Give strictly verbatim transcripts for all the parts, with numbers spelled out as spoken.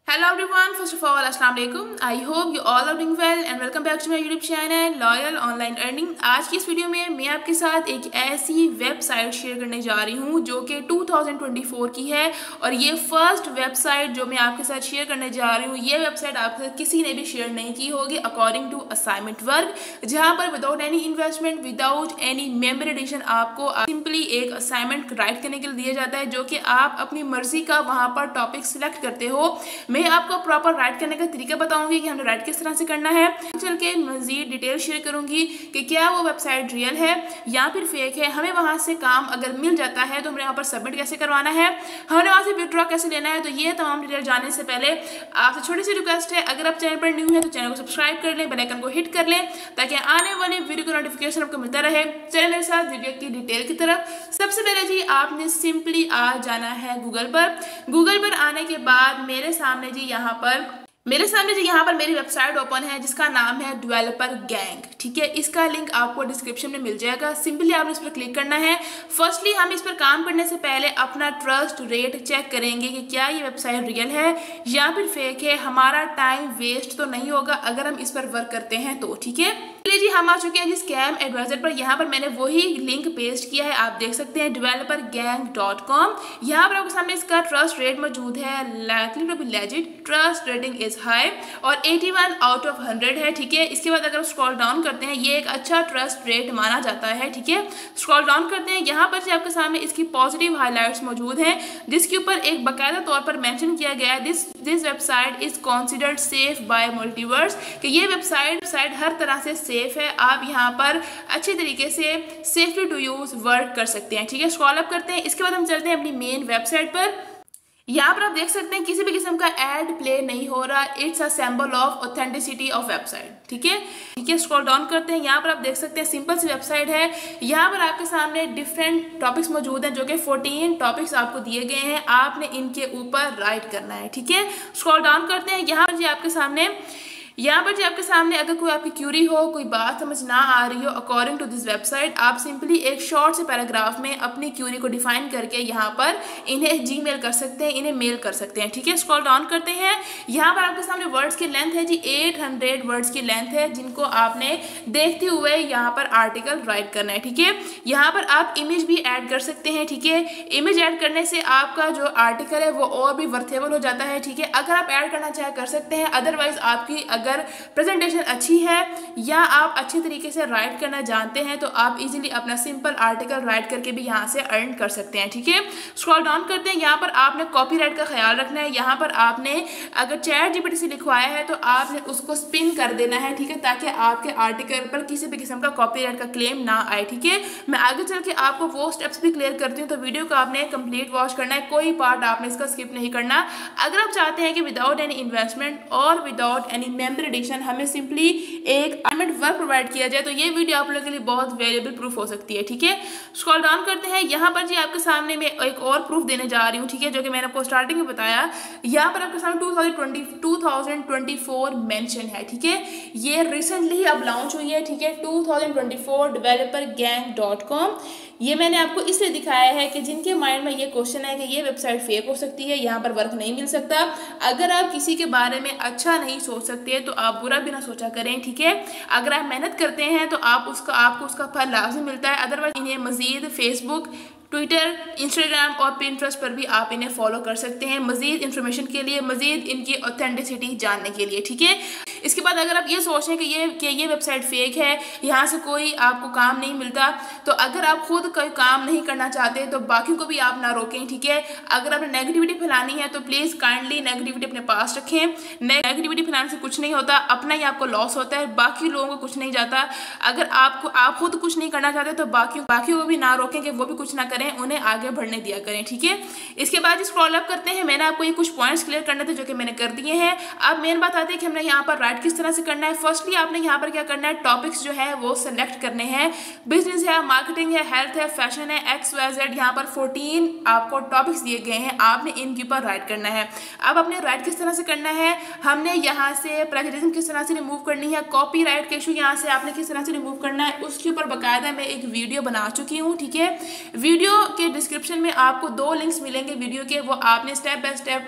Hello everyone, first of all अस्सलाम वालेकुम। I hope you all are doing well and welcome back to my YouTube channel Loyal Online Earning. आज की इस video में मैं आपके साथ एक ऐसी वेबसाइट शेयर करने जा रही हूँ जो कि दो हज़ार चौबीस की है और ये फर्स्ट वेबसाइट जो मैं आपके साथ शेयर करने जा रही हूँ, ये वेबसाइट आपके साथ किसी ने भी शेयर नहीं की होगी अकॉर्डिंग टू असाइनमेंट वर्क, जहाँ पर without any investment without any member addition आपको सिंपली एक असाइनमेंट राइट करने के लिए दिया जाता है, जो कि आप अपनी मर्जी का वहाँ पर टॉपिक सिलेक्ट करते हो। मैं आपको प्रॉपर राइट करने का तरीका बताऊंगी कि हमने राइट किस तरह से करना है। चल के मजीद डिटेल शेयर करूंगी कि क्या वो वेबसाइट रियल है या फिर फेक है, हमें वहां से काम अगर मिल जाता है तो हमें यहाँ पर सबमिट कैसे करवाना है, हमें वहां से विड्रॉ कैसे लेना है। तो ये तमाम डिटेल जानने से पहले आपसे छोटी सी रिक्वेस्ट है, अगर आप चैनल पर न्यू है तो चैनल को सब्सक्राइब कर लें, बेल आइकन को हिट कर लें ताकि आने वाले वीडियो का नोटिफिकेशन आपको मिलता रहे। चलिए मेरे साथ वीडियो की डिटेल की तरफ। सबसे पहले जी आपने सिंपली आ जाना है गूगल पर। गूगल पर आने के बाद मेरे सामने जी यहाँ पर मेरे सामने जी यहाँ पर मेरी वेबसाइट ओपन है जिसका नाम है डेवलपर गैंग। ठीक है, इसका लिंक आपको डिस्क्रिप्शन में मिल जाएगा। सिंपली आपने इस पर क्लिक करना है। फर्स्टली हम इस पर काम करने से पहले अपना ट्रस्ट रेट चेक करेंगे कि क्या ये वेबसाइट रियल है या फिर फेक है, हमारा टाइम वेस्ट तो नहीं होगा अगर हम इस पर वर्क करते हैं तो। ठीक है, चलिए जी हम आ चुके हैं जी स्कैम एडवाइजर पर। यहाँ पर मैंने वही लिंक पेस्ट किया है, आप देख सकते हैं डेवलपर गैंग डॉट कॉम। यहाँ पर आपके सामने इसका ट्रस्ट रेट मौजूद है, likely to be legit, trust rating is high और इक्यासी आउट ऑफ हंड्रेड है। ठीक है, इसके बाद अगर स्क्रॉल डाउन करते हैं ये एक अच्छा ट्रस्ट रेट माना जाता है। ठीक है, स्क्रॉल डाउन करते हैं, यहाँ पर आपके सामने इसकी पॉजिटिव हाइलाइट्स मौजूद हैं जिसके ऊपर एक बाकायदा तौर पर मेंशन किया गया है this this website is considered safe by multiverse, कि ये वेबसाइट वेबसाइट हर तरह से सेफ है, आप यहाँ पर अच्छे तरीके से सेफली टू यूज वर्क कर सकते हैं। ठीक है, स्क्रॉल अप करते हैं, इसके बाद हम चलते हैं अपनी मेन वेबसाइट पर। यहाँ पर आप देख सकते हैं किसी भी किस्म का एड प्ले नहीं हो रहा, it's a symbol of authenticity of website. ठीक है, ठीक है, स्क्रॉल डाउन करते हैं, यहाँ पर आप देख सकते हैं सिंपल सी वेबसाइट है। यहाँ पर आपके सामने डिफरेंट टॉपिक्स मौजूद हैं जो कि चौदह टॉपिक्स आपको दिए गए हैं, आपने इनके ऊपर राइट करना है। ठीक है, स्क्रॉल डाउन करते हैं, यहाँ पर जी आपके सामने यहाँ पर जी आपके सामने अगर कोई आपकी क्यूरी हो, कोई बात समझ ना आ रही हो अकॉर्डिंग टू दिस वेबसाइट, आप सिंपली एक शॉर्ट से पैराग्राफ में अपनी क्यूरी को डिफाइन करके यहाँ पर इन्हें जीमेल कर सकते हैं, इन्हें मेल कर सकते हैं। ठीक है, स्क्रॉल डाउन करते हैं, यहाँ पर आपके सामने वर्ड्स की लेंथ है जी आठ सौ वर्ड्स की लेंथ है जिनको आपने देखते हुए यहाँ पर आर्टिकल राइट करना है। ठीक है, यहाँ पर आप इमेज भी ऐड कर सकते हैं। ठीक है, इमेज ऐड करने से आपका जो आर्टिकल है वो और भी वर्थेबल हो जाता है। ठीक है, अगर आप ऐड करना चाहे कर सकते हैं, अदरवाइज आपकी अगर अगर प्रेजेंटेशन अच्छी है या आप अच्छे तरीके से राइट करना जानते हैं तो आप इजीली अपना सिंपल आर्टिकल राइट करके भी यहाँ से अर्न कर सकते हैं। ठीक है, स्क्रॉल डाउन करते हैं, यहाँ पर आपने कॉपीराइट का ख्याल रखना है। यहाँ पर आपने अगर चैट जीपीटी से लिखवाया है तो आपने उसको स्पिन कर देना है। ठीक है, ताकि आपके आर्टिकल पर किसी भी किस्म का कॉपीराइट का क्लेम ना आए। ठीक है, मैं आगे चल के आपको वो स्टेप्स भी क्लियर करती हूँ, तो वीडियो को आपने कंप्लीट वॉच करना है, कोई पार्ट आपने इसका स्किप नहीं करना। अगर आप चाहते हैं कि विदाउट एनी इन्वेस्टमेंट और विदाउट एनी मेंबर एडिशन हमें सिंपली एक असाइनमेंट वर्क प्रोवाइड किया जाए तो ये वीडियो आप लोगों के लिए बहुत वैल्यूएबल प्रूफ हो सकती है। ठीक है, स्क्रॉल डाउन करते हैं, यहाँ पर जी आपके सामने मैं एक और प्रूफ देने जा रही हूँ। ठीक है, जो कि मैंने आपको स्टार्टिंग में बताया, यहाँ पर आपके सामने दो हज़ार चौबीस मेंशन है। ठीक है, ये रिसेंटली अब लॉन्च हुई है। ठीक है, दो हज़ार चौबीस डेवलपर गैंग डॉट कॉम। ये मैंने आपको इसलिए दिखाया है कि जिनके माइंड में ये क्वेश्चन है कि ये वेबसाइट फेक हो सकती है, यहाँ पर वर्क नहीं मिल सकता, अगर आप किसी के बारे में अच्छा नहीं सोच सकते तो आप बुरा भी ना सोचा करें। ठीक है, अगर आप मेहनत करते हैं तो आप उसका आपको उसका फल लाजमी मिलता है। अदरवाइज इन्हें मजीद फेसबुक, ट्विटर, इंस्टाग्राम और पिंटरेस्ट पर भी आप इन्हें फॉलो कर सकते हैं मजीद इन्फॉर्मेशन के लिए, मजीद इनकी ऑथेंटिसिटी जानने के लिए। ठीक है, इसके बाद अगर आप ये सोच रहे हैं कि ये कि ये वेबसाइट फेक है, यहाँ से कोई आपको काम नहीं मिलता, तो अगर आप खुद कोई काम नहीं करना चाहते तो बाकी को भी आप ना रोकें। ठीक है, अगर आपने नेगेटिविटी फैलानी है तो प्लीज़ काइंडली नेगेटिविटी अपने पास रखें। नेगेटिविटी फैलाने से कुछ नहीं होता, अपना ही आपको लॉस होता है, बाकी लोगों को कुछ नहीं जाता। अगर आपको आप खुद कुछ नहीं करना चाहते तो बाकी बाकी को भी ना रोकें कि वो भी कुछ ना करें, उन्हें आगे बढ़ने दिया करें। ठीक है, इसके बाद स्क्रॉल अप करते हैं, मैंने आपको ये कुछ पॉइंट्स क्लियर करने थे जो कि मैंने कर दिए हैं। अब मेन बात आती है कि हमने यहाँ पर राइट किस तरह से करना है। फर्स्टली आपने यहाँ पर क्या करना है, टॉपिक्स जो है वो सेलेक्ट करने हैं। बिजनेस है, मार्केटिंग है, हेल्थ है, फैशन है, एक्स वाई जेड, यहाँ पर चौदह आपको टॉपिक्स दिए गए हैं, आपने इनके ऊपर राइट करना है। अब आपने राइट किस तरह से करना है, हमने यहाँ से प्लेजरिज्म किस तरह से रिमूव करनी है, कॉपी राइट के इशू यहाँ से आपने किस तरह से रिमूव करना है, उसके ऊपर बाकायदा मैं एक वीडियो बना चुकी हूँ। ठीक है, वीडियो के डिस्क्रिप्शन में आपको दो लिंक्स मिलेंगे वीडियो के, वो आपने स्टेप बाय स्टेप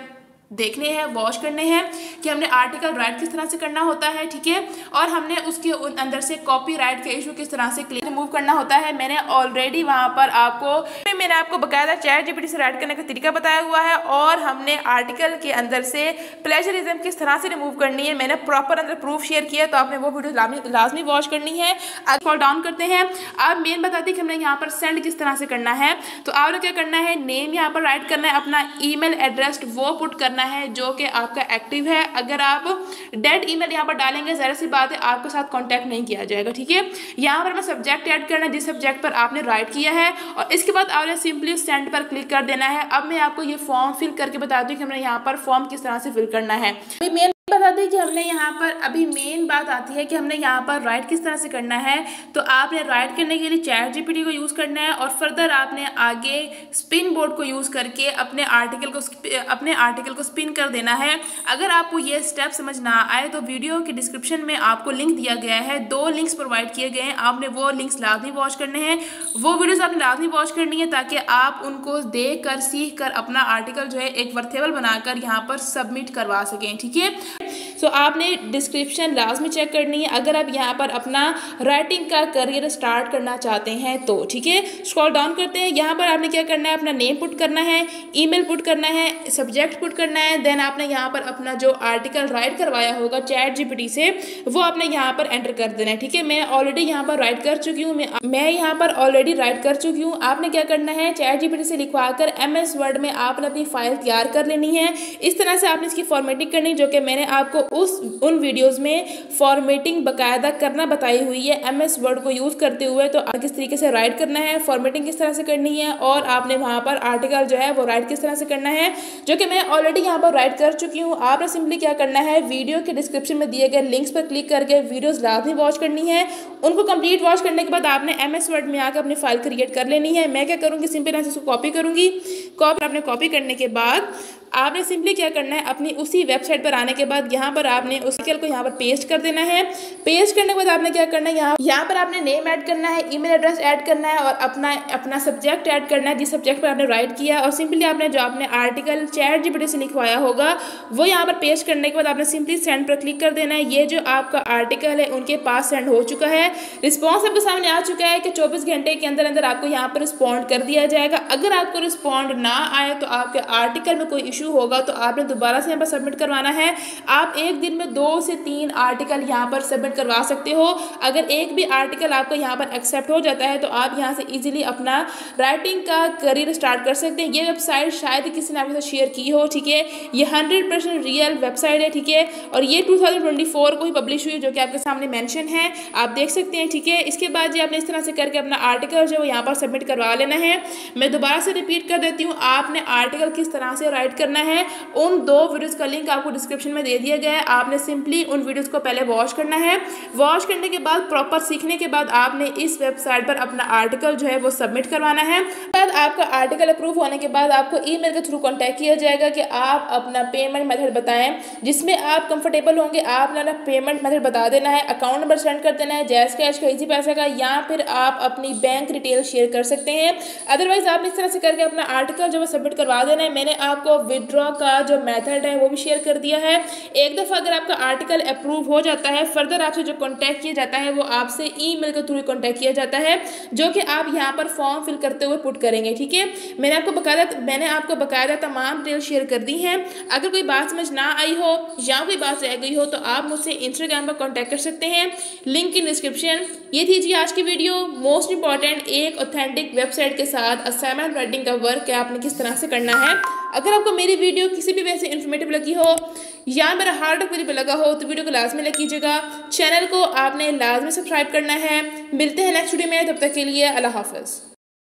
देखने हैं, वॉच करने हैं कि हमने आर्टिकल राइट किस तरह से करना होता है, ठीक है, और हमने उसके अंदर से कॉपीराइट के इशू किस तरह से क्लेम रिमूव करना होता है। मैंने ऑलरेडी वहां पर आपको मैंने आपको बकायदा चैट जीपीटी से राइट करने का तरीका बताया हुआ है, और हमने आर्टिकल के अंदर से प्लेजरिज्म किस तरह से रिमूव करनी है मैंने प्रॉपर अंदर प्रूफ शेयर किया, तो आपने वो वीडियो लाजमी वॉच करनी है। अब कॉल डाउन करते हैं। अब मेन बता दी कि हमने यहाँ पर सेंड किस तरह से करना है। तो आपने क्या करना है, नेम यहाँ पर राइट करना है, अपना ईमेल एड्रेस वो पुट करना है जो कि आपका एक्टिव है। अगर आप डेड ईमेल यहाँ पर डालेंगे ज़रा सी बात है आपके साथ कांटेक्ट नहीं किया जाएगा, ठीक है। यहाँ पर मैं सब्जेक्ट ऐड करना है जिस सब्जेक्ट पर आपने राइट किया है, और इसके बाद आपने सिंपली सेंड पर क्लिक कर देना है। अब मैं आपको ये फॉर्म फिल करके बता दूँ कि हमने यहाँ पर फॉर्म किस तरह से फिल करना है। मेन बता दें कि हमने यहाँ पर अभी मेन बात आती है कि हमने यहाँ पर राइट किस तरह से करना है। तो आपने राइट करने के लिए चैट जीपीटी को यूज़ करना है, और फर्दर आपने आगे स्पिन बोर्ड को यूज़ करके अपने आर्टिकल को अपने आर्टिकल को स्पिन कर देना है। अगर आपको ये स्टेप समझ ना आए तो वीडियो के डिस्क्रिप्शन में आपको लिंक दिया गया है, दो लिंक्स प्रोवाइड किए गए हैं, आपने वो लिंक्स लाजमी वॉच करने हैं। वो वीडियोज़ आपने लाजमी वॉच करनी है ताकि आप उनको देख कर सीख कर अपना आर्टिकल जो है एक वर्थेबल बनाकर यहाँ पर सबमिट करवा सकें, ठीक है। तो so, आपने डिस्क्रिप्शन लाजमी चेक करनी है अगर आप यहाँ पर अपना राइटिंग का करियर स्टार्ट करना चाहते हैं तो, ठीक है। स्क्रॉल डाउन करते हैं। यहाँ पर आपने क्या करना है, अपना नेम पुट करना है, ईमेल पुट करना है, सब्जेक्ट पुट करना है। देन आपने यहाँ पर अपना जो आर्टिकल राइट करवाया होगा चैट जीपीटी से वो आपने यहाँ पर एंटर कर देना है, ठीक है। मैं ऑलरेडी यहाँ पर राइट कर चुकी हूँ, मैं मैं यहाँ पर ऑलरेडी राइट कर चुकी हूँ। आपने क्या करना है, चैट जीपीटी से लिखवा कर एम एस वर्ड में आपने अपनी फाइल तैयार कर लेनी है। इस तरह से आपने इसकी फॉर्मेटिंग करनी, जो कि मैंने आपको उस उन वीडियोस में फॉर्मेटिंग बकायदा करना बताई हुई है एम एस वर्ड को यूज़ करते हुए। तो किस तरीके से राइट करना है, फॉर्मेटिंग किस तरह से करनी है, और आपने वहाँ पर आर्टिकल जो है वो राइट किस तरह से करना है, जो कि मैं ऑलरेडी यहाँ पर राइट कर चुकी हूँ। आपने सिंपली क्या करना है, वीडियो के डिस्क्रिप्शन में दिए गए लिंक्स पर क्लिक करके वीडियोज़ लाजमी वॉच करनी है। उनको कंप्लीट वॉच करने के बाद आपने एम एस वर्ड में आकर अपनी फाइल क्रिएट कर लेनी है। मैं क्या करूँगी, सिंपल इसको कॉपी करूँगी। कॉपी आपने कॉपी करने के बाद आपने सिंपली क्या करना है, अपनी उसी वेबसाइट पर आने के बाद यहाँ पर आपने उस आर्टिकल को यहाँ पर पेस्ट कर देना है। पेस्ट करने के बाद आपने क्या करना है, यहाँ यहाँ पर आपने नेम ऐड करना है, ईमेल एड्रेस ऐड करना है, और अपना अपना सब्जेक्ट ऐड करना है जिस सब्जेक्ट पर आपने राइट किया, और सिंपली आपने जो आपने आर्टिकल चैट जीपीटी से लिखवाया होगा वो यहाँ पर पेस्ट करने के बाद आपने सिंपली सेंड पर क्लिक कर देना है। ये जो आपका आर्टिकल है उनके पास सेंड हो चुका है, रिस्पॉन्स आपके सामने आ चुका है कि चौबीस घंटे के अंदर अंदर आपको यहाँ पर रिस्पॉन्ड कर दिया जाएगा। अगर आपको रिस्पॉन्ड ना आए तो आपके आर्टिकल में कोई इशू होगा तो आपने दोबारा से यहाँ पर सबमिट करवाना है। आप एक दिन में दो से तीन आर्टिकल यहाँ पर सबमिट करवा सकते हो। अगर एक भी आर्टिकल आपका यहाँ पर एक्सेप्ट हो जाता है तो आप यहाँ से इजीली अपना राइटिंग का करियर स्टार्ट कर सकते हैं। ये वेबसाइट शायद किसी ने आपके साथ शेयर की हो, ठीक है। ये हंड्रेड परसेंट रियल वेबसाइट है, ठीक है, और ये टू थाउजेंड ट्वेंटी फोर को ही पब्लिश हुई है, जो कि आपके सामने मेंशन है, आप देख सकते हैं, ठीक है। इसके बाद ये आपने इस तरह से करके अपना आर्टिकल जो है यहाँ पर सबमिट करवा लेना है। मैं दोबारा से रिपीट कर देती हूँ, आपने आर्टिकल किस तरह से राइट करना है उन दो वीडियोज़ का लिंक आपको डिस्क्रिप्शन में दे दिया गया है। आपने सिंपली उन वीडियोज़ को पहले वॉच करना है। वॉच करने के बाद प्रॉपर सीखने के बाद आपने इस वेबसाइट पर अपना आर्टिकल जो है वो सबमिट करवाना है। बाद आपका आर्टिकल अप्रूव होने के बाद आपको ईमेल के थ्रू कांटेक्ट किया जाएगा कि आप अपना पेमेंट मेथड बताएं जिसमें आप कंफर्टेबल होंगे। आपने अपना पेमेंट मेथड बता देना है, अकाउंट नंबर सेंड कर देना है, जैस कैश का, इजी पैसा का, या फिर आप अपनी बैंक डिटेल शेयर कर सकते हैं। अदरवाइज आप इस तरह से करके अपना आर्टिकल जो है सबमिट करवा देना है। मैंने आपको विदड्रॉ का जो मेथड है वो भी शेयर कर दिया है। एक दफ़ा अगर आपका आर्टिकल अप्रूव हो जाता है, फर्दर आपसे जो कॉन्टैक्ट किया जाता है वो आपसे ईमेल के थ्रू कॉन्टैक्ट किया जाता है, जो कि आप यहाँ पर फॉर्म फिल करते हुए पुट करेंगे, ठीक है। मैंने आपको बकायदा मैंने आपको बकायदा तमाम डिटेल शेयर कर दी हैं। अगर कोई बात समझ ना आई हो या कोई बात रह गई हो तो आप मुझसे इंस्टाग्राम पर कॉन्टैक्ट कर सकते हैं, लिंक इन डिस्क्रिप्शन। ये थी जी आज की वीडियो। मोस्ट इंपॉर्टेंट, एक ऑथेंटिक वेबसाइट के साथ असाइनमेंट राइटिंग का वर्क है आपने किस तरह से करना है। अगर आपको मेरी वीडियो किसी भी वजह से इन्फॉर्मेटिव लगी हो या मेरा हार्ड वर्क पे लगा हो तो वीडियो को लाजमी लाइक कीजिएगा। चैनल को आपने लाजमी सब्सक्राइब करना है। मिलते हैं नेक्स्ट वीडियो में, तब तक के लिए अल्लाह हाफ़िज़।